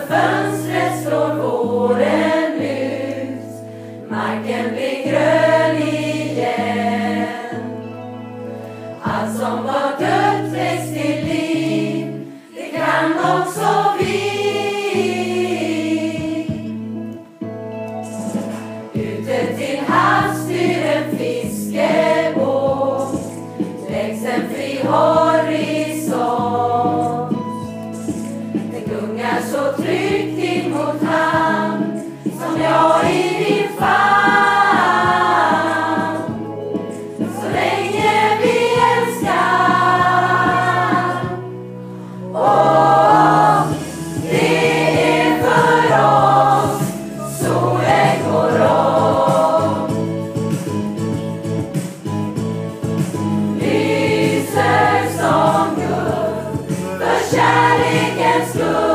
fönstret slår våren ut. Marken blir grön igen. Allt som var dött väcks till liv. Det kan också vi. Ute till havs styr en fiskebåt längs en fri horisont. Den gungar så tryggt in mot hamn som jag i din famn. Så länge vi älskar. Åh, det är för oss solen går om. Lyser som guld för kärlekens skull.